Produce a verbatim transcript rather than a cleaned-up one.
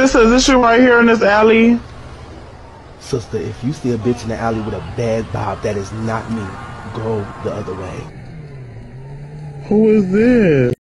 Sister, is this you right here in this alley? Sister, if you see a bitch in the alley with a bad bob, that is not me. Go the other way. Who is this?